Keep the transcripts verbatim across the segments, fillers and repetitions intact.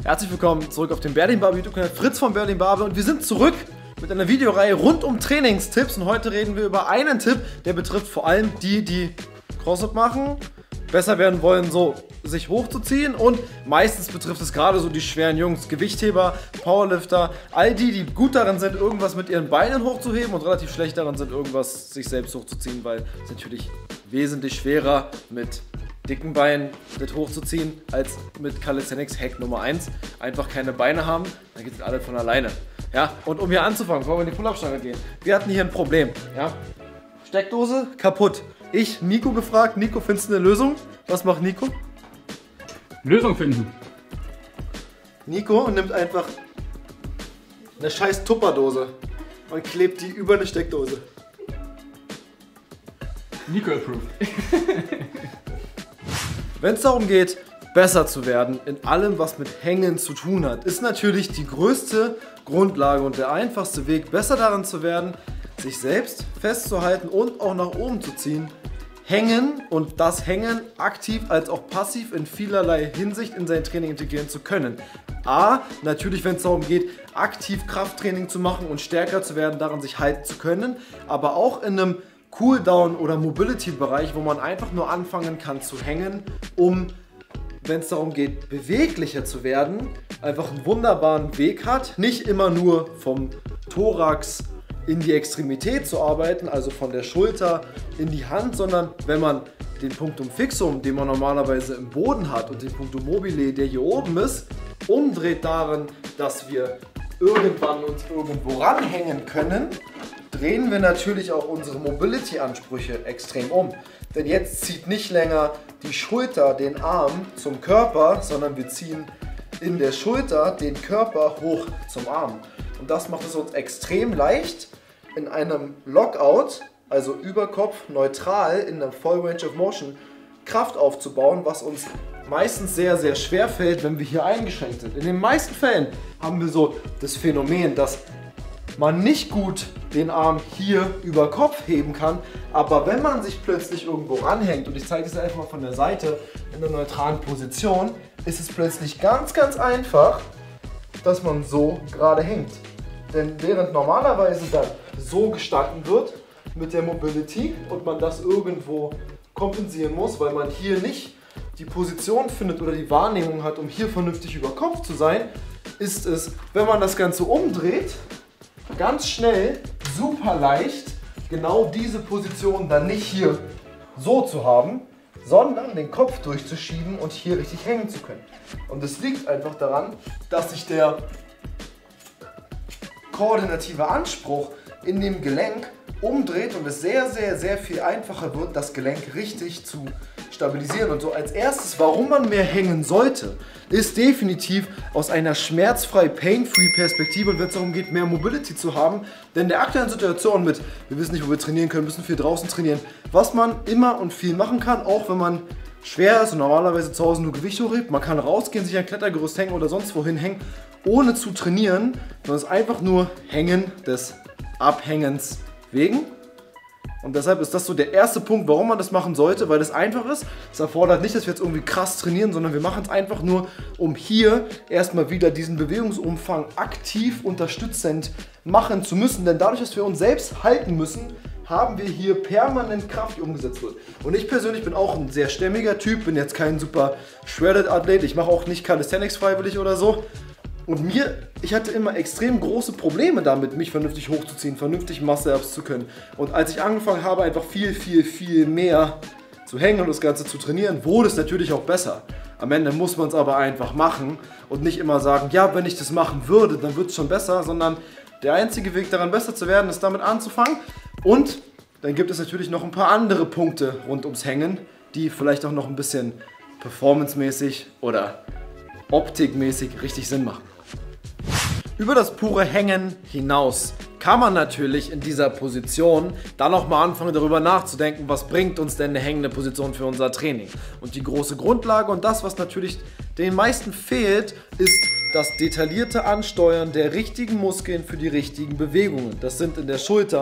Herzlich willkommen zurück auf dem Berlin Barbe YouTube-Kanal, Fritz von Berlin Barbe, und wir sind zurück mit einer Videoreihe rund um Trainingstipps, und heute reden wir über einen Tipp, der betrifft vor allem die, die CrossFit machen, besser werden wollen, so sich hochzuziehen, und meistens betrifft es gerade so die schweren Jungs, Gewichtheber, Powerlifter, all die, die gut darin sind, irgendwas mit ihren Beinen hochzuheben und relativ schlecht daran sind, irgendwas sich selbst hochzuziehen, weil es natürlich wesentlich schwerer mit dicken Beinen mit hochzuziehen als mit Calisthenics Hack Nummer eins. Einfach keine Beine haben, dann geht es alles von alleine. Ja, und um hier anzufangen, bevor wir in die Pull-Up-Stange gehen, wir hatten hier ein Problem. Ja? Steckdose kaputt. Ich, Nico, gefragt. Nico, findest du eine Lösung? Was macht Nico? Lösung finden. Nico nimmt einfach eine scheiß Tupperdose und klebt die über eine Steckdose. Nico approved. Wenn es darum geht, besser zu werden in allem, was mit Hängen zu tun hat, ist natürlich die größte Grundlage und der einfachste Weg, besser daran zu werden, sich selbst festzuhalten und auch nach oben zu ziehen, Hängen, und das Hängen aktiv als auch passiv in vielerlei Hinsicht in sein Training integrieren zu können. A, natürlich, wenn es darum geht, aktiv Krafttraining zu machen und stärker zu werden, daran sich halten zu können, aber auch in einem Cooldown- oder Mobility-Bereich, wo man einfach nur anfangen kann zu hängen, um, wenn es darum geht, beweglicher zu werden, einfach einen wunderbaren Weg hat, nicht immer nur vom Thorax in die Extremität zu arbeiten, also von der Schulter in die Hand, sondern wenn man den Punktum Fixum, den man normalerweise im Boden hat, und den Punktum Mobile, der hier oben ist, umdreht darin, dass wir irgendwann uns irgendwo ranhängen können, drehen wir natürlich auch unsere Mobility-Ansprüche extrem um. Denn jetzt zieht nicht länger die Schulter den Arm zum Körper, sondern wir ziehen in der Schulter den Körper hoch zum Arm. Und das macht es uns extrem leicht, in einem Lockout, also Überkopf neutral, in einem Full Range of Motion, Kraft aufzubauen, was uns meistens sehr, sehr schwer fällt, wenn wir hier eingeschränkt sind. In den meisten Fällen haben wir so das Phänomen, dass man nicht gut den Arm hier über Kopf heben kann, aber wenn man sich plötzlich irgendwo ranhängt, und ich zeige es einfach mal von der Seite in einer neutralen Position, ist es plötzlich ganz, ganz einfach, dass man so gerade hängt. Denn während normalerweise dann so gestanden wird mit der Mobility und man das irgendwo kompensieren muss, weil man hier nicht die Position findet oder die Wahrnehmung hat, um hier vernünftig über Kopf zu sein, ist es, wenn man das Ganze umdreht, ganz schnell, super leicht, genau diese Position dann nicht hier so zu haben, sondern den Kopf durchzuschieben und hier richtig hängen zu können. Und es liegt einfach daran, dass sich der koordinative Anspruch in dem Gelenk umdreht und es sehr, sehr, sehr viel einfacher wird, das Gelenk richtig zu stabilisieren. Und so als erstes, warum man mehr hängen sollte, ist definitiv aus einer schmerzfrei, pain-free Perspektive, und wenn es darum geht, mehr Mobility zu haben. Denn in der aktuellen Situation mit, wir wissen nicht, wo wir trainieren können, müssen viel draußen trainieren, was man immer und viel machen kann, auch wenn man schwer ist und normalerweise zu Hause nur Gewicht hochhebt. Man kann rausgehen, sich ein Klettergerüst hängen oder sonst wohin hängen, ohne zu trainieren, sondern es ist einfach nur Hängen des Abhängens wegen. Und deshalb ist das so der erste Punkt, warum man das machen sollte, weil es einfach ist. Es erfordert nicht, dass wir jetzt irgendwie krass trainieren, sondern wir machen es einfach nur, um hier erstmal wieder diesen Bewegungsumfang aktiv unterstützend machen zu müssen. Denn dadurch, dass wir uns selbst halten müssen, haben wir hier permanent Kraft, die umgesetzt wird. Und ich persönlich bin auch ein sehr stämmiger Typ, bin jetzt kein super shredded Athlet, ich mache auch nicht Calisthenics freiwillig oder so. Und mir, ich hatte immer extrem große Probleme damit, mich vernünftig hochzuziehen, vernünftig Muscle-Ups zu können. Und als ich angefangen habe, einfach viel, viel, viel mehr zu hängen und das Ganze zu trainieren, wurde es natürlich auch besser. Am Ende muss man es aber einfach machen und nicht immer sagen, ja, wenn ich das machen würde, dann wird es schon besser, sondern der einzige Weg daran, besser zu werden, ist damit anzufangen. Und dann gibt es natürlich noch ein paar andere Punkte rund ums Hängen, die vielleicht auch noch ein bisschen performancemäßig oder optikmäßig richtig Sinn machen. Über das pure Hängen hinaus kann man natürlich in dieser Position dann auch mal anfangen, darüber nachzudenken, was bringt uns denn eine hängende Position für unser Training. Und die große Grundlage und das, was natürlich den meisten fehlt, ist das detaillierte Ansteuern der richtigen Muskeln für die richtigen Bewegungen. Das sind in der Schulter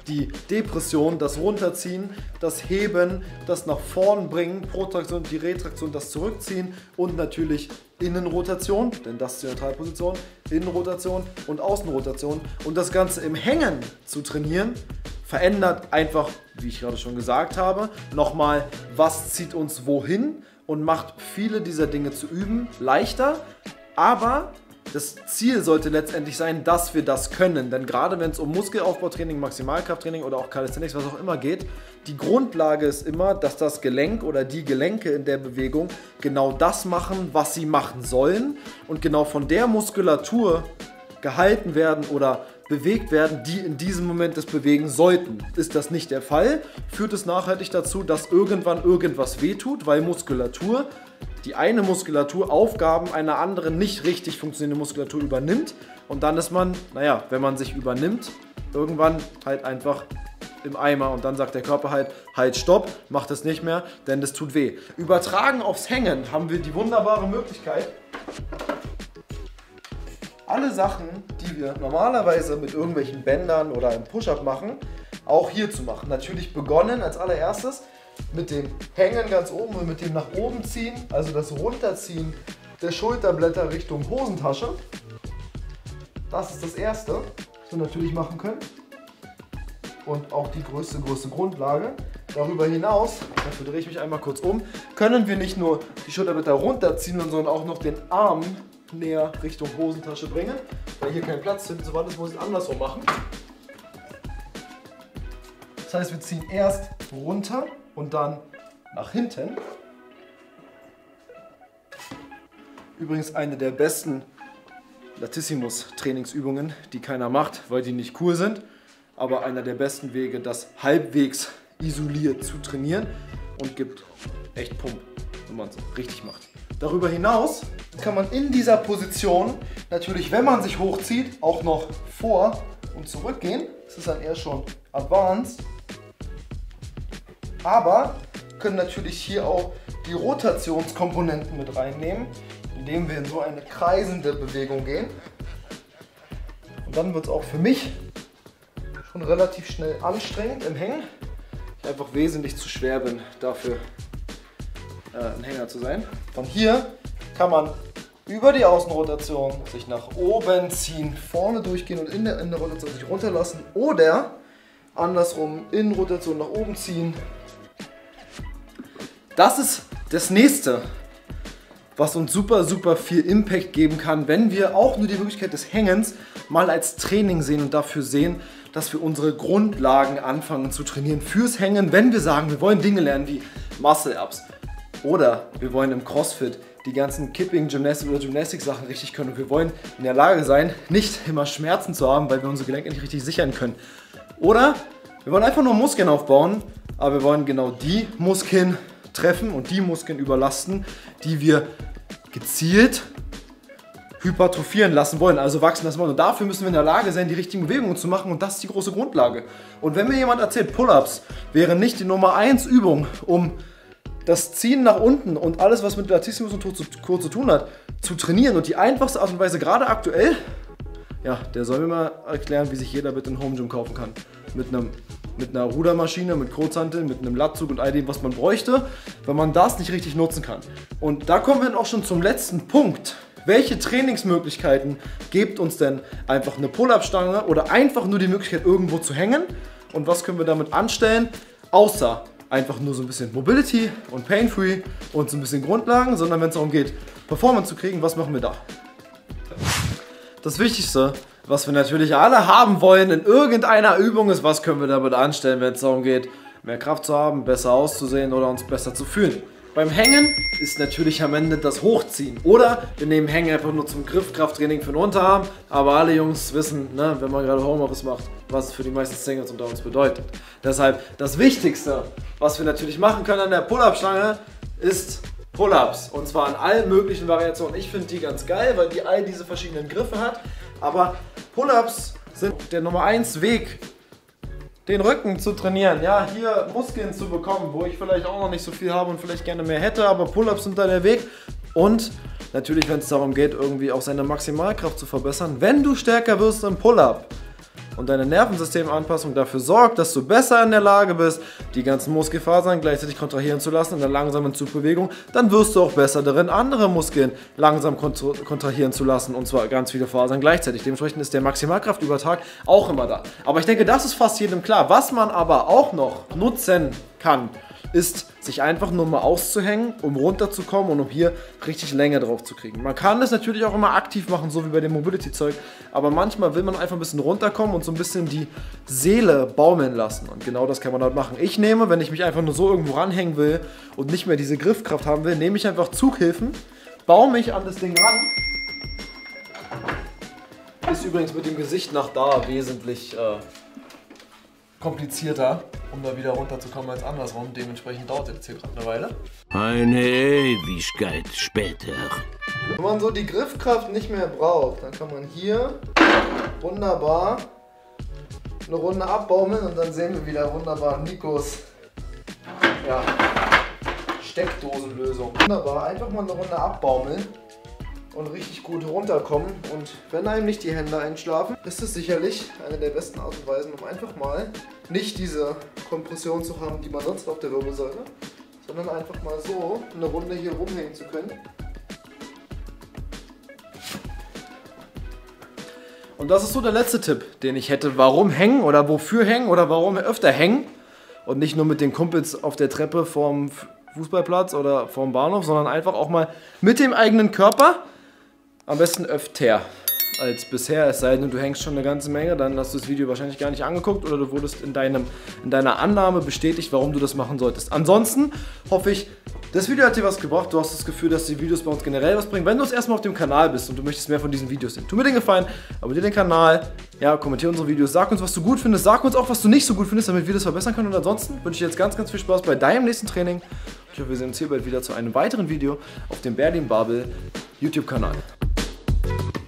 die Depression, das Runterziehen, das Heben, das nach vorn bringen, Protraktion, die Retraktion, das Zurückziehen und natürlich Innenrotation, denn das ist die Neutralposition, Innenrotation und Außenrotation und das Ganze im Hängen zu trainieren, verändert einfach, wie ich gerade schon gesagt habe, nochmal, was zieht uns wohin und macht viele dieser Dinge zu üben leichter, aber das Ziel sollte letztendlich sein, dass wir das können, denn gerade wenn es um Muskelaufbautraining, Maximalkrafttraining oder auch Calisthenics, was auch immer geht, die Grundlage ist immer, dass das Gelenk oder die Gelenke in der Bewegung genau das machen, was sie machen sollen und genau von der Muskulatur gehalten werden oder bewegt werden, die in diesem Moment das bewegen sollten. Ist das nicht der Fall, führt es nachhaltig dazu, dass irgendwann irgendwas wehtut, weil Muskulatur, die eine Muskulatur Aufgaben einer anderen nicht richtig funktionierende Muskulatur übernimmt und dann ist man, naja, wenn man sich übernimmt, irgendwann halt einfach im Eimer und dann sagt der Körper halt, halt stopp, macht es nicht mehr, denn das tut weh. Übertragen aufs Hängen haben wir die wunderbare Möglichkeit, alle Sachen, die wir normalerweise mit irgendwelchen Bändern oder im Push-Up machen, auch hier zu machen. Natürlich begonnen als allererstes mit dem Hängen ganz oben und mit dem nach oben ziehen, also das Runterziehen der Schulterblätter Richtung Hosentasche. Das ist das Erste, was wir natürlich machen können. Und auch die größte, größte Grundlage. Darüber hinaus, dafür drehe ich mich einmal kurz um, können wir nicht nur die Schulterblätter runterziehen, sondern auch noch den Arm näher Richtung Hosentasche bringen, weil hier kein Platz finden, so das muss ich andersrum machen. Das heißt, wir ziehen erst runter und dann nach hinten. Übrigens eine der besten Latissimus-Trainingsübungen, die keiner macht, weil die nicht cool sind, aber einer der besten Wege, das halbwegs isoliert zu trainieren und gibt echt Pump, wenn man es richtig macht. Darüber hinaus kann man in dieser Position natürlich, wenn man sich hochzieht, auch noch vor und zurück gehen. Das ist dann eher schon advanced. Aber können natürlich hier auch die Rotationskomponenten mit reinnehmen, indem wir in so eine kreisende Bewegung gehen. Und dann wird es auch für mich schon relativ schnell anstrengend im Hängen. Ich einfach wesentlich zu schwer bin dafür, ein Hänger zu sein. Von hier kann man über die Außenrotation sich nach oben ziehen, vorne durchgehen und in der Innenrotation sich runterlassen oder andersrum Innenrotation nach oben ziehen. Das ist das Nächste, was uns super, super viel Impact geben kann, wenn wir auch nur die Möglichkeit des Hängens mal als Training sehen und dafür sehen, dass wir unsere Grundlagen anfangen zu trainieren fürs Hängen, wenn wir sagen, wir wollen Dinge lernen wie Muscle-Ups. Oder wir wollen im CrossFit die ganzen Kipping, Gymnastik oder Gymnastik-Sachen richtig können und wir wollen in der Lage sein, nicht immer Schmerzen zu haben, weil wir unsere Gelenke nicht richtig sichern können. Oder wir wollen einfach nur Muskeln aufbauen, aber wir wollen genau die Muskeln treffen und die Muskeln überlasten, die wir gezielt hypertrophieren lassen wollen, also wachsen lassen wollen. Und dafür müssen wir in der Lage sein, die richtigen Bewegungen zu machen und das ist die große Grundlage. Und wenn mir jemand erzählt, Pull-Ups wären nicht die Nummer eins Übung, um das Ziehen nach unten und alles, was mit Latissimus und Core zu tun hat, zu trainieren und die einfachste Art und Weise, gerade aktuell, ja, der soll mir mal erklären, wie sich jeder bitte ein Home Gym kaufen kann. Mit, einem, mit einer Rudermaschine, mit Kurzhanteln, mit einem Latzug und all dem, was man bräuchte, wenn man das nicht richtig nutzen kann. Und da kommen wir dann auch schon zum letzten Punkt. Welche Trainingsmöglichkeiten gibt uns denn einfach eine Pull-Up-Stange oder einfach nur die Möglichkeit, irgendwo zu hängen? Und was können wir damit anstellen, außer einfach nur so ein bisschen Mobility und Pain-Free und so ein bisschen Grundlagen, sondern wenn es darum geht, Performance zu kriegen, was machen wir da? Das Wichtigste, was wir natürlich alle haben wollen in irgendeiner Übung ist, was können wir damit anstellen, wenn es darum geht, mehr Kraft zu haben, besser auszusehen oder uns besser zu fühlen. Beim Hängen ist natürlich am Ende das Hochziehen. Oder wir nehmen Hängen einfach nur zum Griffkrafttraining für den Unterarm. Aber alle Jungs wissen, ne, wenn man gerade Homeoffice macht, was es für die meisten Singles unter uns bedeutet. Deshalb das Wichtigste, was wir natürlich machen können an der Pull-Up-Stange, ist Pull-Ups. Und zwar in allen möglichen Variationen. Ich finde die ganz geil, weil die all diese verschiedenen Griffe hat. Aber Pull-Ups sind der Nummer eins Weg, den Rücken zu trainieren, ja, hier Muskeln zu bekommen, wo ich vielleicht auch noch nicht so viel habe und vielleicht gerne mehr hätte, aber Pull-Ups sind da der Weg. Und natürlich, wenn es darum geht, irgendwie auch seine Maximalkraft zu verbessern, wenn du stärker wirst im Pull-Up, und deine Nervensystemanpassung dafür sorgt, dass du besser in der Lage bist, die ganzen Muskelfasern gleichzeitig kontrahieren zu lassen in einer langsamen Zugbewegung, dann wirst du auch besser darin, andere Muskeln langsam kontrahieren zu lassen, und zwar ganz viele Fasern gleichzeitig. Dementsprechend ist der Maximalkraftübertrag auch immer da. Aber ich denke, das ist fast jedem klar. Was man aber auch noch nutzen kann, ist, sich einfach nur mal auszuhängen, um runterzukommen und um hier richtig Länge drauf zu kriegen. Man kann das natürlich auch immer aktiv machen, so wie bei dem Mobility-Zeug, aber manchmal will man einfach ein bisschen runterkommen und so ein bisschen die Seele baumeln lassen, und genau das kann man dort machen. Ich nehme, wenn ich mich einfach nur so irgendwo ranhängen will und nicht mehr diese Griffkraft haben will, nehme ich einfach Zughilfen, baue mich an das Ding ran. Ist übrigens mit dem Gesicht nach da wesentlich äh, komplizierter, um da wieder runterzukommen als andersrum. Dementsprechend dauert das hier gerade eine Weile. Eine Ewigkeit später. Wenn man so die Griffkraft nicht mehr braucht, dann kann man hier wunderbar eine Runde abbaumeln und dann sehen wir wieder wunderbar Nikos ja, Steckdosenlösung. Wunderbar, einfach mal eine Runde abbaumeln und richtig gut runterkommen, und wenn einem nicht die Hände einschlafen, ist es sicherlich eine der besten Art und Weisen, um einfach mal nicht diese Kompression zu haben, die man sonst auf der Wirbelsäule, sondern einfach mal so eine Runde hier rumhängen zu können. Und das ist so der letzte Tipp, den ich hätte. Warum hängen oder wofür hängen oder warum öfter hängen und nicht nur mit den Kumpels auf der Treppe vorm Fußballplatz oder vorm Bahnhof, sondern einfach auch mal mit dem eigenen Körper. Am besten öfter als bisher, es sei denn, du hängst schon eine ganze Menge, dann hast du das Video wahrscheinlich gar nicht angeguckt oder du wurdest in, deinem, in deiner Annahme bestätigt, warum du das machen solltest. Ansonsten hoffe ich, das Video hat dir was gebracht, du hast das Gefühl, dass die Videos bei uns generell was bringen. Wenn du das erstmal auf dem Kanal bist und du möchtest mehr von diesen Videos sehen, tu mir den Gefallen, abonniere den Kanal, ja, kommentiere unsere Videos, sag uns, was du gut findest, sag uns auch, was du nicht so gut findest, damit wir das verbessern können. Und ansonsten wünsche ich dir jetzt ganz, ganz viel Spaß bei deinem nächsten Training. Ich hoffe, wir sehen uns hier bald wieder zu einem weiteren Video auf dem Berlin Barbell YouTube-Kanal.